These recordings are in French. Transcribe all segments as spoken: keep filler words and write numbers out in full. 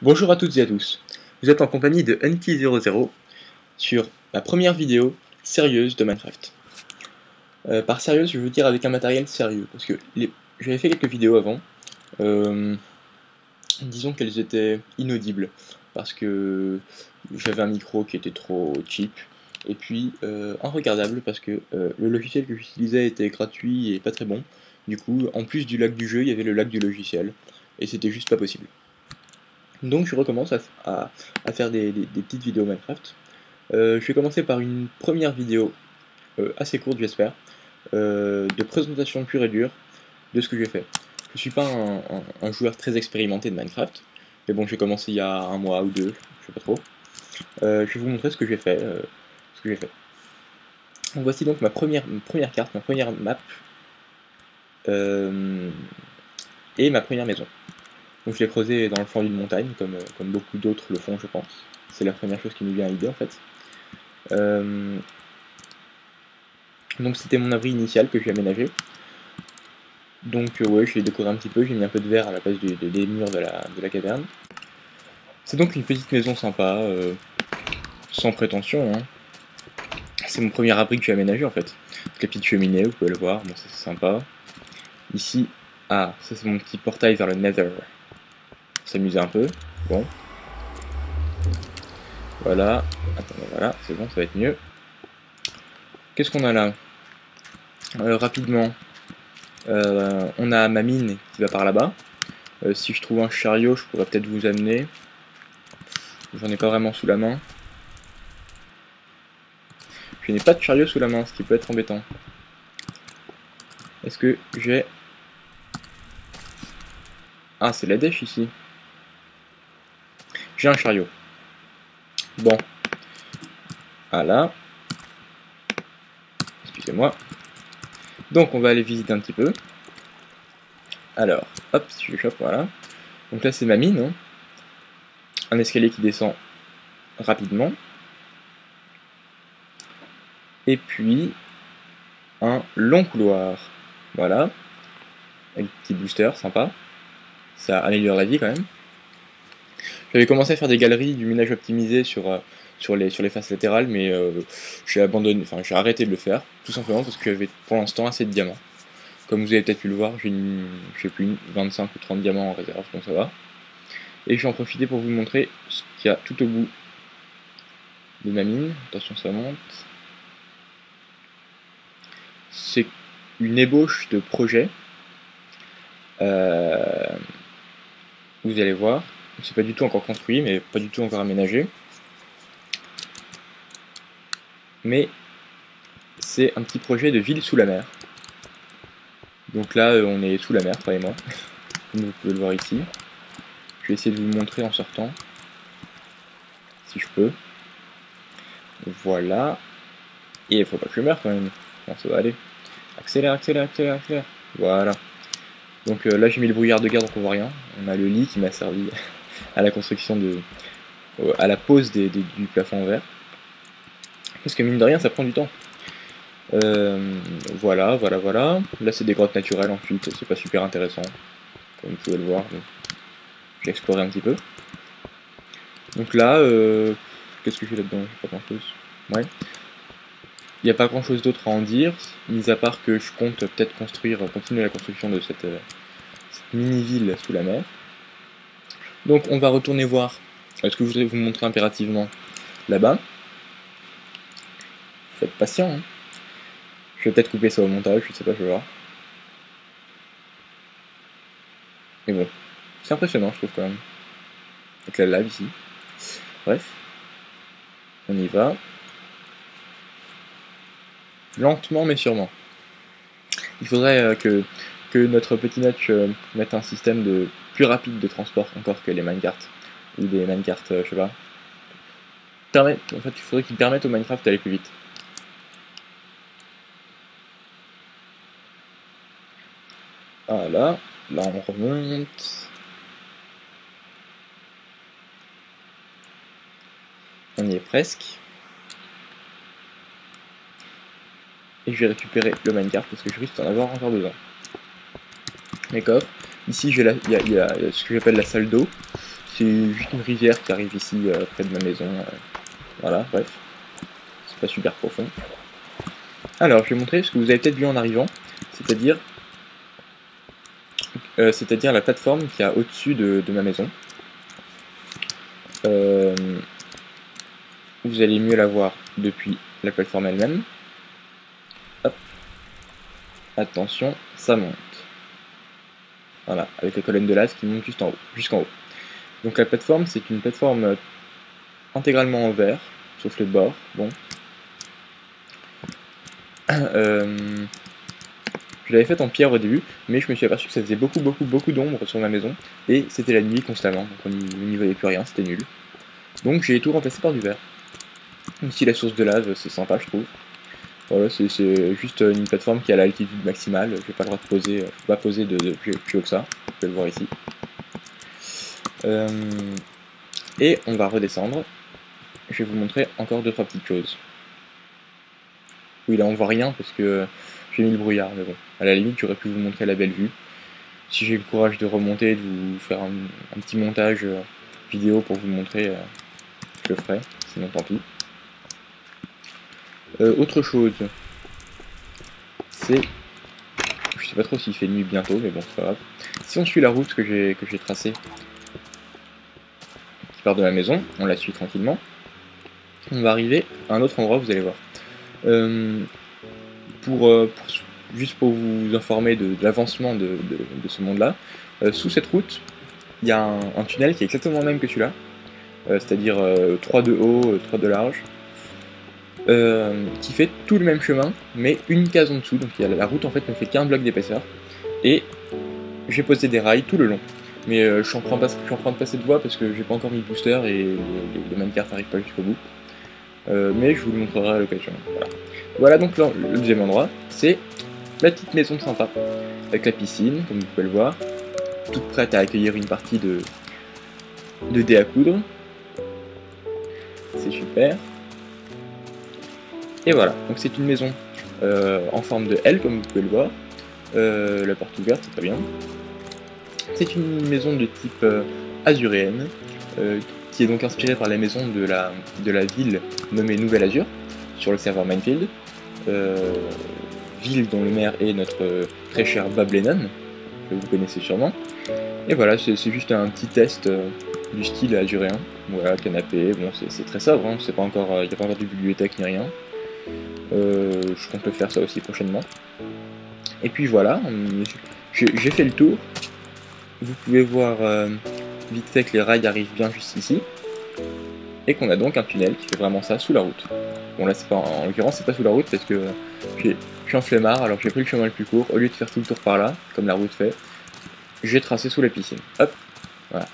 Bonjour à toutes et à tous, vous êtes en compagnie de Enki zéro zéro sur ma première vidéo sérieuse de Minecraft. Euh, par sérieuse, je veux dire avec un matériel sérieux, parce que les... j'avais fait quelques vidéos avant, euh... disons qu'elles étaient inaudibles, parce que j'avais un micro qui était trop cheap, et puis euh, regardable parce que euh, le logiciel que j'utilisais était gratuit et pas très bon. Du coup, en plus du lag du jeu, il y avait le lag du logiciel, et c'était juste pas possible. Donc je recommence à, à, à faire des, des, des petites vidéos Minecraft. Euh, je vais commencer par une première vidéo, euh, assez courte j'espère, euh, de présentation pure et dure de ce que j'ai fait. Je suis pas un, un, un joueur très expérimenté de Minecraft, mais bon, j'ai commencé il y a un mois ou deux, je sais pas trop. Euh, je vais vous montrer ce que j'ai fait. Euh, ce que j'ai fait. Donc voici donc ma première, ma première carte, ma première map, euh, et ma première maison. Donc je l'ai creusé dans le flanc d'une montagne, comme, comme beaucoup d'autres le font je pense. C'est la première chose qui nous vient à l'idée en fait. Euh... Donc c'était mon abri initial que j'ai aménagé. Donc euh, ouais, je l'ai décoré un petit peu, j'ai mis un peu de verre à la place des, des murs de la, de la caverne. C'est donc une petite maison sympa, euh, sans prétention. Hein. C'est mon premier abri que j'ai aménagé en fait. Donc la petite cheminée, vous pouvez le voir, bon, ça c'est sympa. Ici, ah, ça c'est mon petit portail vers le Nether. S'amuser un peu, bon. Voilà, attendez, voilà, c'est bon, ça va être mieux. Qu'est-ce qu'on a là? euh, Rapidement, euh, on a ma mine qui va par là-bas. Euh, si je trouve un chariot, je pourrais peut-être vous amener. J'en ai pas vraiment sous la main. Je n'ai pas de chariot sous la main, ce qui peut être embêtant. Est-ce que j'ai... Ah, c'est la dèche ici. J'ai un chariot. Bon. Voilà. Excusez-moi. Donc, on va aller visiter un petit peu. Alors, hop, si je chope, voilà. Donc là, c'est ma mine. Hein. Un escalier qui descend rapidement. Et puis, un long couloir. Voilà. Avec un petit booster, sympa. Ça améliore la vie quand même. J'avais commencé à faire des galeries du minage optimisé sur, euh, sur, les, sur les faces latérales, mais euh, j'ai abandonné, enfin j'ai arrêté de le faire, tout simplement parce que j'avais pour l'instant assez de diamants. Comme vous avez peut-être pu le voir, j'ai je sais plus, vingt-cinq ou trente diamants en réserve, donc ça va. Et je vais en profiter pour vous montrer ce qu'il y a tout au bout de ma mine. Attention, ça monte. C'est une ébauche de projet. Euh, vous allez voir. C'est pas du tout encore construit, mais pas du tout encore aménagé. Mais c'est un petit projet de ville sous la mer. Donc là, on est sous la mer, croyez-moi. Comme vous pouvez le voir ici. Je vais essayer de vous le montrer en sortant. Si je peux. Voilà. Et il faut pas que je meure quand même. Bon, ça va aller. Accélère, accélère, accélère, accélère. Voilà. Donc euh, là, j'ai mis le brouillard de guerre, donc on voit rien. On a le lit qui m'a servi à la construction de... Euh, à la pose des, des, du plafond en verre. Parce que mine de rien, ça prend du temps. Euh, voilà, voilà, voilà. Là, c'est des grottes naturelles, ensuite, c'est pas super intéressant. Comme vous pouvez le voir. J'ai exploré un petit peu. Donc là, euh, qu'est-ce que j'ai là-dedans? J'ai pas grand-chose. Ouais. Il n'y a pas grand-chose d'autre à en dire, mis à part que je compte peut-être construire, continuer la construction de cette, euh, cette mini-ville sous la mer. Donc on va retourner voir ce que je voudrais vous montrer impérativement là-bas. Faut être patient. Hein. Je vais peut-être couper ça au montage, je sais pas, je vais voir. Mais bon, c'est impressionnant je trouve quand même. Avec la lave ici. Bref. On y va. Lentement mais sûrement. Il faudrait euh, que, que notre petit notch euh, mette un système de plus rapide de transport encore que les minecarts. Ou des minecarts, euh, je sais pas. Permet, en fait, il faudrait qu'ils permettent au Minecraft d'aller plus vite. Voilà, là on remonte. On y est presque. Et je vais récupérer le minecart parce que je risque d'en avoir encore besoin. Les coffres. Ici il y, y, y a ce que j'appelle la salle d'eau, c'est juste une rivière qui arrive ici euh, près de ma maison. Euh, voilà, bref. C'est pas super profond. Alors, je vais montrer ce que vous avez peut-être vu en arrivant, c'est-à-dire euh, c'est-à-dire la plateforme qui a au-dessus de, de ma maison. Euh, vous allez mieux la voir depuis la plateforme elle-même. Hop. Attention, ça monte. Voilà, avec les colonnes de lave qui montent juste en haut, jusqu'en haut. Donc la plateforme, c'est une plateforme intégralement en verre, sauf le bord, bon. Euh, je l'avais faite en pierre au début, mais je me suis aperçu que ça faisait beaucoup, beaucoup, beaucoup d'ombre sur ma maison, et c'était la nuit constamment, donc on n'y voyait plus rien, c'était nul. Donc j'ai tout remplacé par du verre. Ici la source de lave, c'est sympa je trouve. Voilà, c'est juste une plateforme qui a l'altitude maximale, je n'ai pas le droit de poser, je peux pas poser de, de plus, plus haut que ça, vous pouvez le voir ici. Euh, et on va redescendre, je vais vous montrer encore deux trois petites choses. Oui là on voit rien parce que j'ai mis le brouillard, mais bon, à la limite j'aurais pu vous montrer la belle vue. Si j'ai le courage de remonter, de vous faire un, un petit montage euh, vidéo pour vous montrer, euh, je le ferai, sinon tant pis. Euh, autre chose, c'est, je sais pas trop s'il fait nuit bientôt, mais bon c'est pas grave. Si on suit la route que j'ai que j'ai tracée, qui part de la maison, on la suit tranquillement, on va arriver à un autre endroit, vous allez voir. Euh, pour, euh, pour, juste pour vous informer de, de l'avancement de, de, de ce monde-là, euh, sous cette route, il y a un, un tunnel qui est exactement le même que celui-là, euh, c'est-à-dire euh, trois de haut, trois de large. Euh, qui fait tout le même chemin, mais une case en dessous, donc il y a, la route en fait ne fait qu'un bloc d'épaisseur, et j'ai posé des rails tout le long. Mais euh, je suis en train de passer de voie parce que j'ai pas encore mis le booster et les, les minecarts n'arrivent pas jusqu'au bout. Euh, mais je vous le montrerai à l'occasion. Voilà. Voilà donc le, le deuxième endroit, c'est la petite maison sympa, avec la piscine, comme vous pouvez le voir, toute prête à accueillir une partie de, de dés à coudre. C'est super. Et voilà, donc c'est une maison euh, en forme de L, comme vous pouvez le voir. Euh, la porte ouverte, c'est très bien. C'est une maison de type euh, azuréenne, euh, qui est donc inspirée par la maison de la, de la ville nommée Nouvelle Azur, sur le serveur Minefield. Euh, ville dont le maire est notre euh, très cher Bob Lennon, que vous connaissez sûrement. Et voilà, c'est juste un petit test euh, du style azuréen. Voilà, canapé, bon c'est très sobre, hein, c'est pas encore, il n'y a pas encore de bibliothèque ni rien. Euh, je compte le faire ça aussi prochainement. Et puis voilà, j'ai fait le tour. Vous pouvez voir euh, vite fait que les rails arrivent bien juste ici. Et qu'on a donc un tunnel qui fait vraiment ça sous la route. Bon là c'est pas, en l'occurrence c'est pas sous la route parce que je suis en flemmard, alors j'ai pris le chemin le plus court. Au lieu de faire tout le tour par là, comme la route fait, j'ai tracé sous la piscine. Hop, voilà.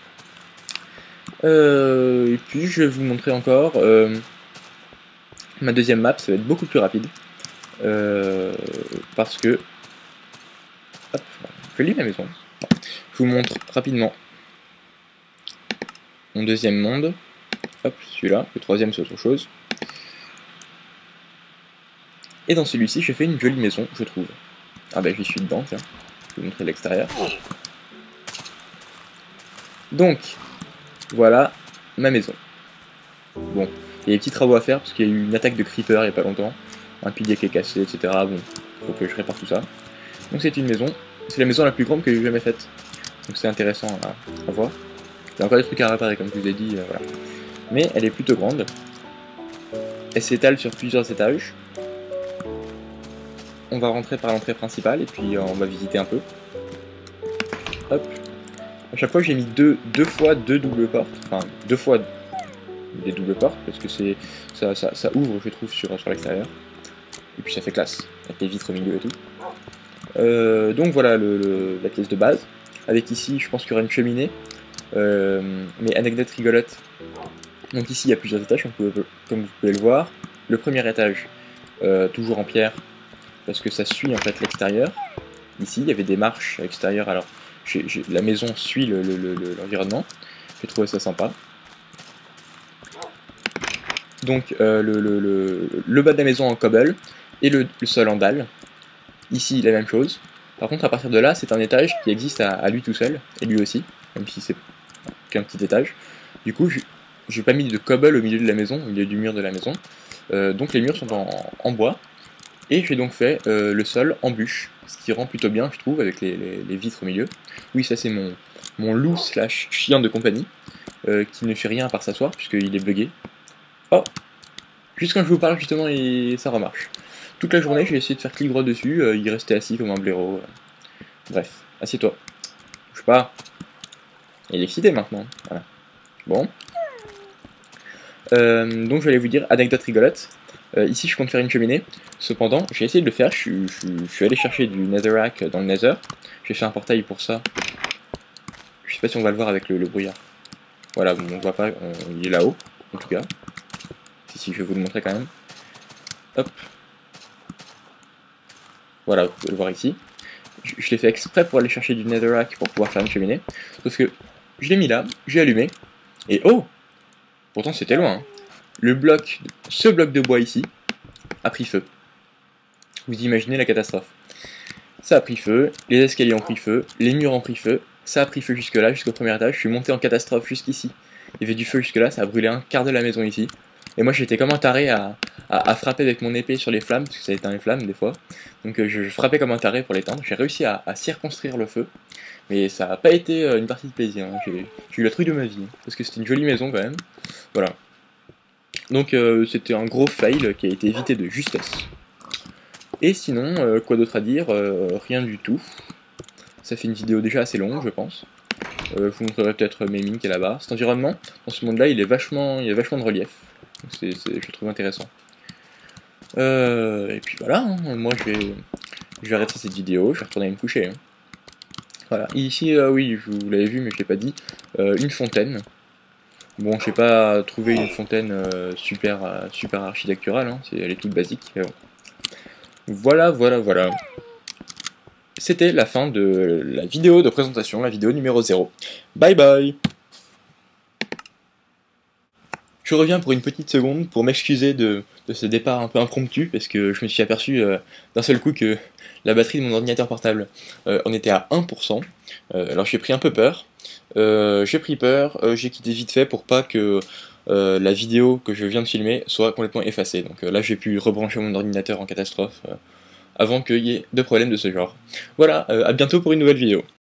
Euh, et puis je vais vous montrer encore euh, ma deuxième map, ça va être beaucoup plus rapide. Euh, parce que... Hop, je lis ma maison. Je vous montre rapidement mon deuxième monde. Hop, celui-là. Le troisième, c'est autre chose. Et dans celui-ci, j'ai fait une jolie maison, je trouve. Ah bah, j'y suis dedans, tiens. Je vais vous montrer l'extérieur. Donc, voilà ma maison. Bon, il y a des petits travaux à faire parce qu'il y a eu une attaque de creeper il n'y a pas longtemps. Un pilier qui est cassé, et cetera. Bon, faut que je répare tout ça. Donc c'est une maison. C'est la maison la plus grande que j'ai jamais faite. Donc c'est intéressant à, à voir. Il y a encore des trucs à réparer, comme je vous ai dit. Euh, voilà. Mais elle est plutôt grande. Elle s'étale sur plusieurs étages. On va rentrer par l'entrée principale et puis euh, on va visiter un peu. Hop. À chaque fois j'ai mis deux, deux fois deux doubles portes. Enfin, deux fois des doubles portes parce que c'est ça, ça, ça ouvre, je trouve, sur, sur l'extérieur. Et puis ça fait classe, avec les vitres au milieu et tout. Euh, donc voilà le, le, la pièce de base. Avec ici, je pense qu'il y aura une cheminée. Euh, mais anecdote rigolote. Donc ici, il y a plusieurs étages, comme vous pouvez, comme vous pouvez le voir. Le premier étage, euh, toujours en pierre, parce que ça suit en fait l'extérieur. Ici, il y avait des marches extérieures, alors j ai, j ai, la maison suit l'environnement. Le, le, J'ai trouvé ça sympa. Donc euh, le, le, le, le bas de la maison en cobble et le, le sol en dalle. Ici, la même chose. Par contre, à partir de là, c'est un étage qui existe à, à lui tout seul, et lui aussi, même si c'est construit un petit étage. Du coup, j'ai pas mis de cobble au milieu de la maison, au milieu du mur de la maison. Euh, donc les murs sont en, en bois. Et j'ai donc fait euh, le sol en bûche, ce qui rend plutôt bien, je trouve, avec les, les, les vitres au milieu. Oui, ça c'est mon, mon loup slash chien de compagnie, euh, qui ne fait rien à part s'asseoir, puisqu'il est bugué. Oh, juste quand je vous parle, justement, et ça remarche. Toute la journée, j'ai essayé de faire clic droit dessus, euh, il restait assis comme un blaireau. Bref, assieds-toi. Je sais pas. Il est excité maintenant. Voilà. Bon. Euh, donc je vais aller vous dire, anecdote rigolote. Euh, ici je compte faire une cheminée. Cependant, j'ai essayé de le faire, je, je, je, je suis allé chercher du netherrack dans le nether. J'ai fait un portail pour ça. Je sais pas si on va le voir avec le, le brouillard. Voilà, bon, on voit pas, on, il est là-haut, en tout cas. Si, si, je vais vous le montrer quand même. Hop. Voilà, vous pouvez le voir ici. Je, je l'ai fait exprès pour aller chercher du netherrack pour pouvoir faire une cheminée. Sauf que je l'ai mis là, j'ai allumé, et oh! Pourtant c'était loin. Hein. Le bloc, ce bloc de bois ici, a pris feu. Vous imaginez la catastrophe. Ça a pris feu, les escaliers ont pris feu, les murs ont pris feu, ça a pris feu jusque là, jusqu'au premier étage, je suis monté en catastrophe jusqu'ici. Il y avait du feu jusque là, ça a brûlé un quart de la maison ici. Et moi j'étais comme un taré à, à, à frapper avec mon épée sur les flammes, parce que ça éteint les flammes des fois. Donc euh, je, je frappais comme un taré pour l'éteindre, j'ai réussi à, à circonscrire le feu. Mais ça n'a pas été euh, une partie de plaisir, hein. J'ai eu la trouille de ma vie, hein, parce que c'était une jolie maison quand même. Voilà. Donc euh, c'était un gros fail qui a été évité de justesse. Et sinon, euh, quoi d'autre à dire, euh, rien du tout. Ça fait une vidéo déjà assez longue, je pense. Euh, je vous montrerai peut-être mes mines qui est là-bas. Cet environnement, dans ce monde-là, il est vachement, il y a vachement de relief. C'est, je le trouve intéressant. Euh, et puis voilà, hein, moi je vais, je vais arrêter cette vidéo, je vais retourner me coucher. Hein. Voilà, ici, euh, oui, vous l'avez vu, mais je l'ai pas dit, euh, une fontaine. Bon, je sais pas trouver une fontaine euh, super, euh, super architecturale, hein, elle est toute basique, mais bon. Voilà, voilà, voilà. C'était la fin de la vidéo de présentation, la vidéo numéro zéro. Bye bye. Je reviens pour une petite seconde pour m'excuser de, de ce départ un peu impromptu, parce que je me suis aperçu euh, d'un seul coup que la batterie de mon ordinateur portable euh, en était à un pour cent. Euh, alors j'ai pris un peu peur. Euh, j'ai pris peur, euh, j'ai quitté vite fait pour pas que euh, la vidéo que je viens de filmer soit complètement effacée. Donc euh, là j'ai pu rebrancher mon ordinateur en catastrophe euh, avant qu'il y ait de problèmes de ce genre. Voilà, euh, à bientôt pour une nouvelle vidéo.